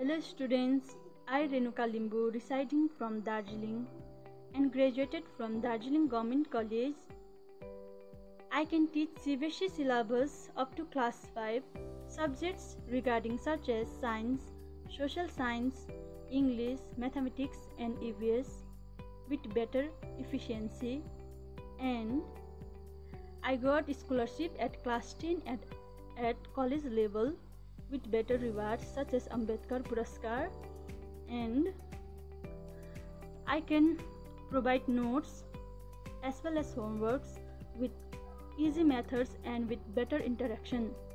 Hello students, I Renuka Limbu residing from Darjeeling and graduated from Darjeeling Government College. I can teach CBSE syllabus up to class 5 subjects regarding such as science, social science, English, mathematics and EVS with better efficiency, and I got scholarship at class 10 at college level with better rewards such as Ambedkar Puraskar, and I can provide notes as well as homeworks with easy methods and with better interaction.